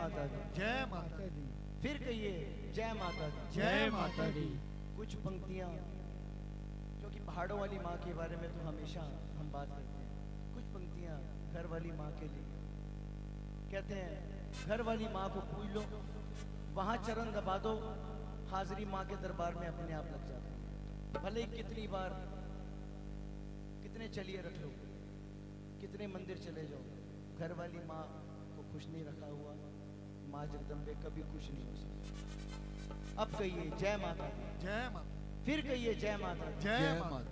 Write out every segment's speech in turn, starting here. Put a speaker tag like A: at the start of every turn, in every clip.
A: माता दी,
B: जय माता दी।
A: फिर कहिए जय माता दी,
B: जय माता दी।
A: कुछ पंक्तियां, क्योंकि पहाड़ों वाली माँ के बारे में तो हमेशा हम बात करते हैं, कुछ पंक्तियां घर वाली माँ के लिए। कहते हैं घर वाली माँ को पूज लो, वहां चरण दबा दो, हाजिरी माँ के दरबार में अपने आप लग जाते हैं। भले कितनी बार, कितने चलिए रख लो, कितने मंदिर चले जाओ, घर वाली माँ को खुश नहीं रखा हुआ, माँ जगदम्बे कभी खुश नहीं हो सकती। अब कहिए जय माता दी,
B: जय माता,
A: फिर कहिए जय माता दी,
B: जय माता।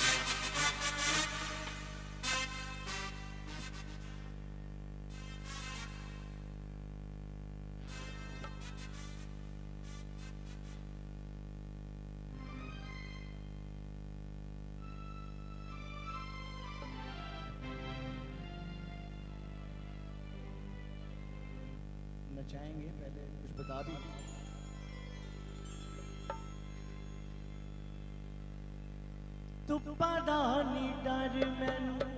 A: नचाएंगे, पहले कुछ बता भी तू पता नहीं डर मैनू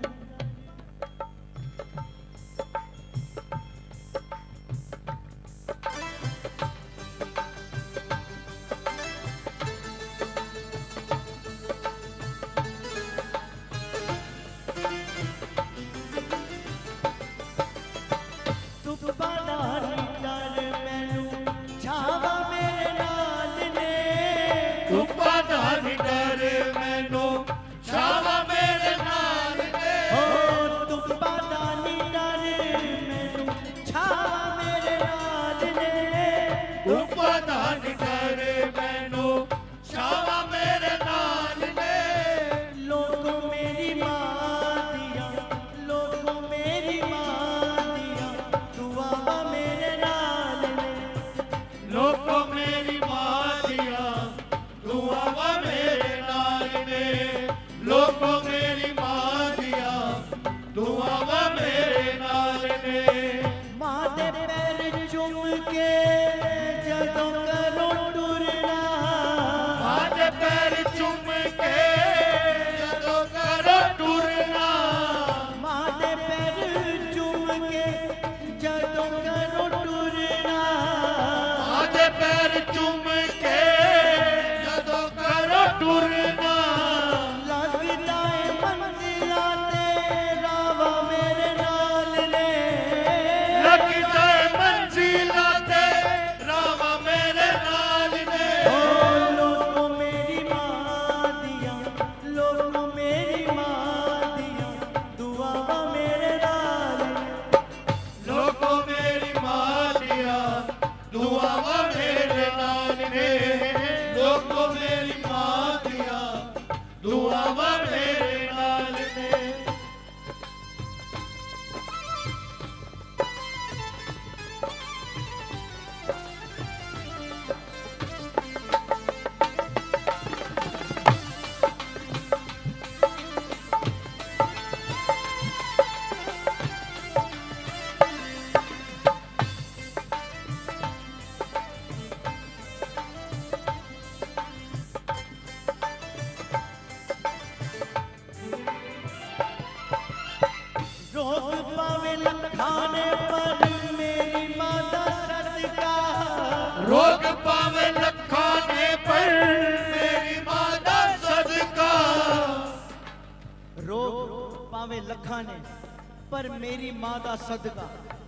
A: पर मेरी माँ का सदका।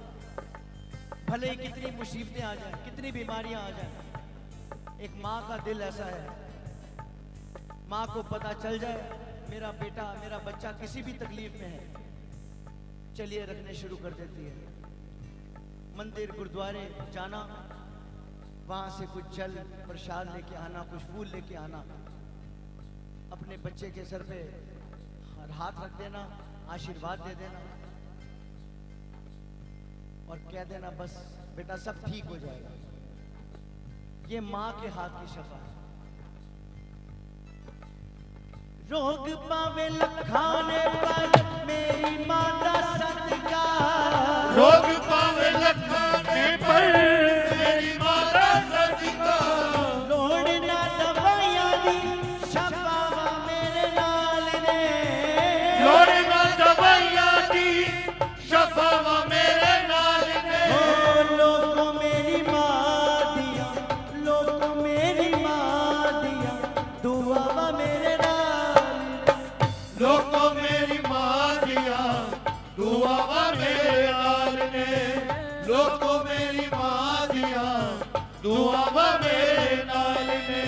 A: भले ही कितनी मुसीबतें आ जाए, कितनी बीमारियां आ जाए, एक माँ का दिल ऐसा है, माँ को पता चल जाए मेरा बेटा, मेरा बच्चा किसी भी तकलीफ में है, चलिए रखने शुरू कर देती है। मंदिर गुरुद्वारे जाना, वहां से कुछ जल प्रसाद लेके आना, कुछ फूल लेके आना, अपने बच्चे के सर पे हाथ रख देना, आशीर्वाद दे देना और कह देना बस बेटा सब ठीक हो जाएगा। ये माँ के हाथ की शफा है। रोग पावे लखाने पर मेरी माँ का सदका,
B: रोग पावे लखाने पर मेरी माँ का सदका,
A: लोड़ ना दवाइयां दी शफावा मेरे नाल ने,
B: लोड़ ना दवाइयां दी शफावा मेरे नाल ने,
A: लोग
B: लोगों मेरी मां दिया दुआवा मेरे नाल ने।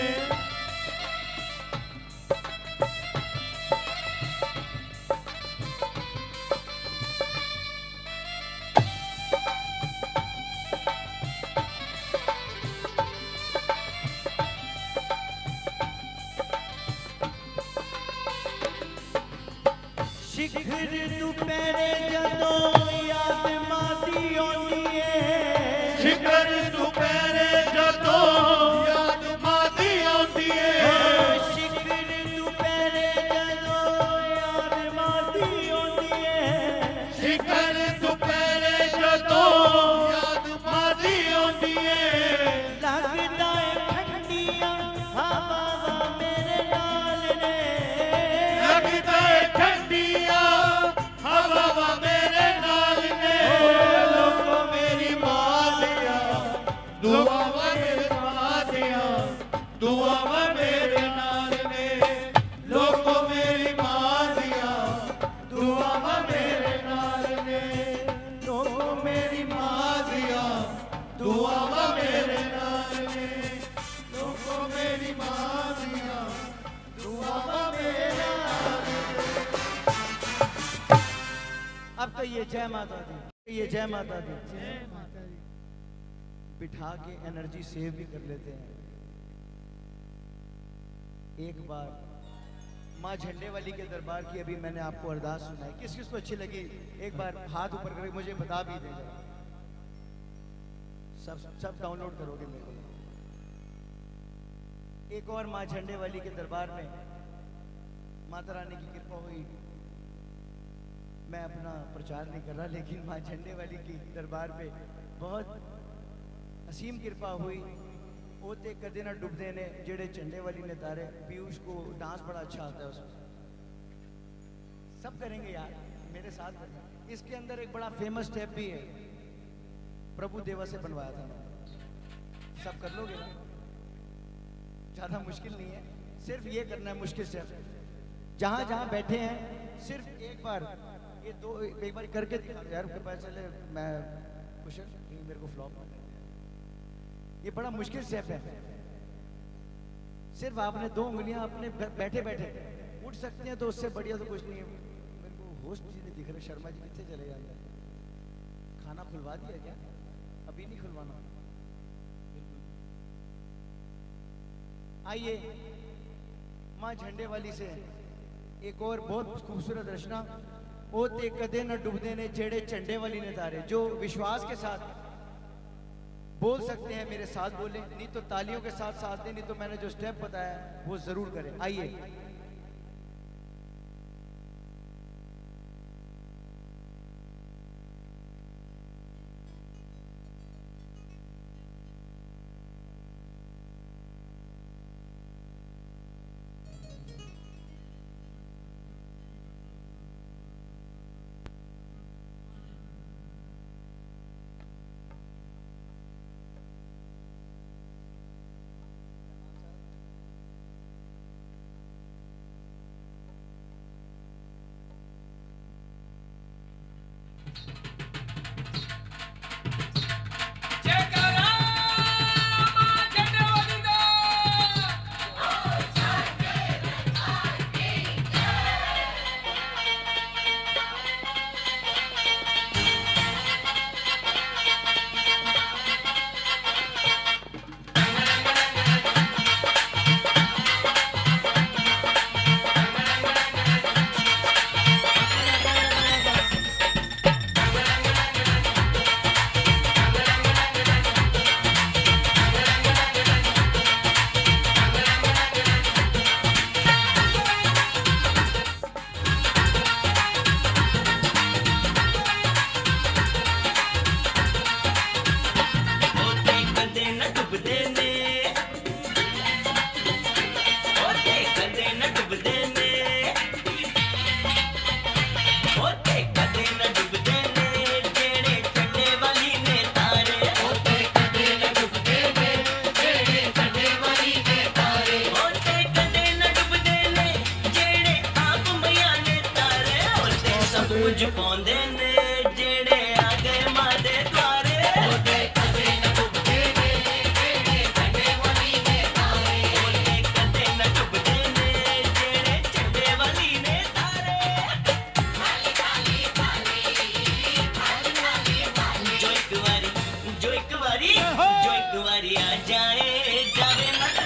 A: शिखर दुपहरे जदों याद मादी आउंदी है।
B: शिखर दुपहरे जदों याद मादी आउंदी है।
A: शिखर दुपहरे जदों याद मादी आउंदी है।
B: शिखर दुपहरे जदों याद मादी आउंदी है।
A: लगदा है ठंडियां हवावां मेरे नाल ने।
B: लगदा है ठंडियां हवावां मेरे नाल ने। लोगों मेरी मां दिया दुआवां मेरे मां दिया दुआवां मेरे नाल ने। लोगों मेरी मां दिया दुआवां मेरे नाल ने। लोगों मेरी मां दिया दुआवां मेरे नाल ने। लोगों मेरी मां दिया दुआवां मेरे नाल ने।
A: अब तो ये जय माता दी, ये जय माता दी बिठा के एनर्जी सेव भी कर लेते हैं। एक बार माँ झंडे वाली के दरबार की अभी मैंने आपको अरदास सुनाई, किस किस को अच्छी लगी एक बार हाथ ऊपर करके मुझे बता भी देगा। सब डाउनलोड करोगे मेरे को। एक और माँ झंडे वाली के दरबार में माता रानी की कृपा हुई। मैं अपना प्रचार नहीं कर रहा, लेकिन माँ झंडे वाली की दरबार पे बहुत असीम कृपा हुई। ओते कदे ना डुबदे ने जेड़े झंडे वाली ने तारे। पीयूष को डांस बड़ा अच्छा आता है उसमें। सब करेंगे यार मेरे साथ करना। इसके अंदर एक बड़ा फेमस स्टेप भी है, प्रभु देवा से बनवाया था मैंने। सब कर लोगे ना, ज्यादा मुश्किल नहीं है, सिर्फ ये करना है मुश्किल स्टेप। जहां जहां बैठे हैं सिर्फ एक बार ये दो एक बार करके दिखा यार, पता चले मैं कुछ मेरे को फ्लॉप ना। ये बड़ा मुश्किल स्टेप है। सिर्फ आपने 2 उंगलियां अपने बैठे बैठे उठ सकते हैं, तो उससे बढ़िया तो कुछ नहीं है। मेरे को होस्ट जी नहीं दिख रहे, शर्मा जी कितने चले जाते हैं। खाना खुलवा दिया क्या? अभी नहीं खुलवाना। आइए माँ झंडे वाली से एक और बहुत खूबसूरत रचना। ओते कदे न डुबदे ने जेड़े झंडे वाली ने तारे। जो विश्वास के साथ बोल सकते हैं मेरे साथ बोले, नहीं तो तालियों के साथ साथ दें, नहीं तो मैंने जो स्टेप बताया वो जरूर करें। आइए
C: दुआरी आ जाए जावे मगर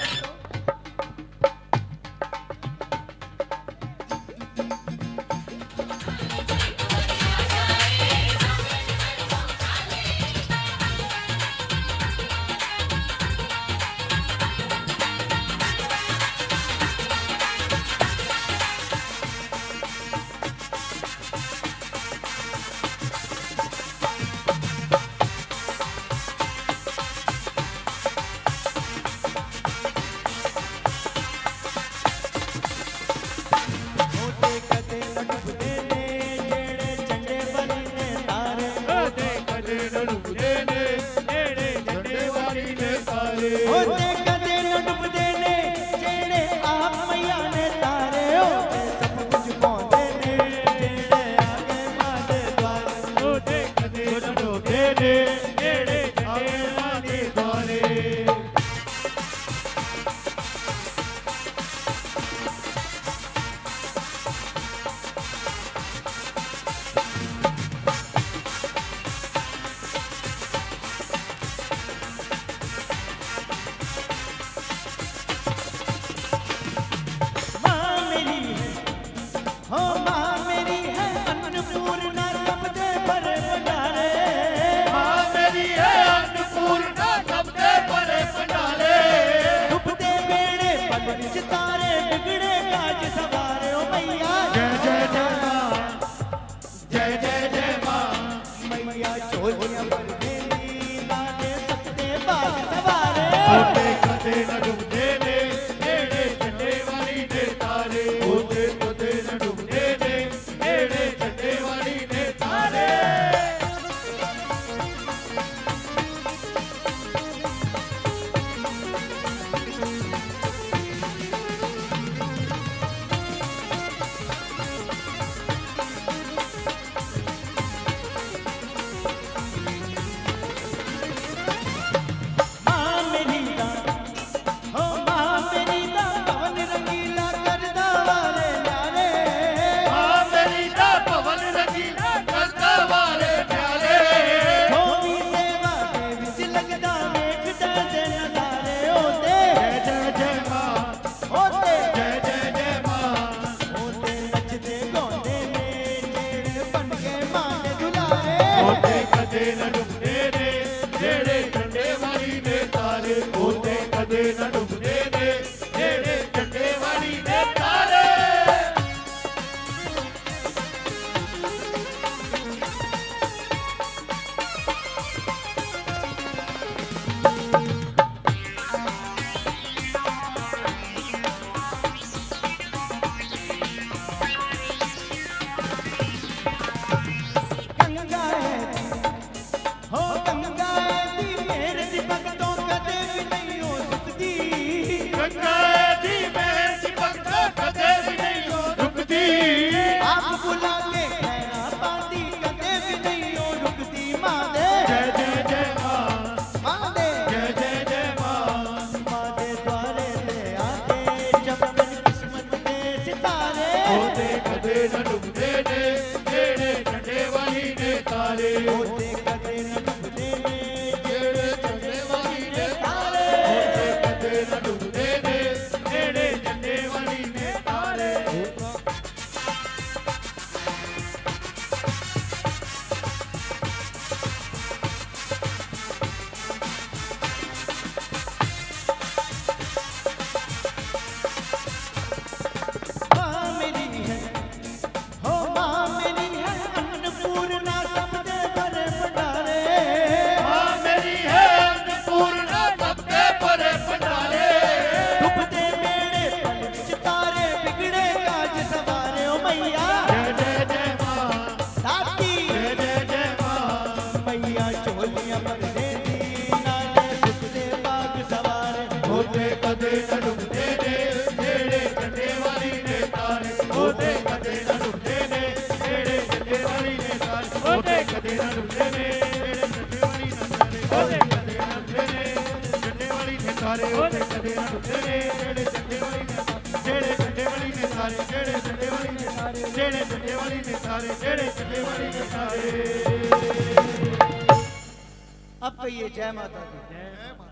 A: अब कहिए जय माता दी।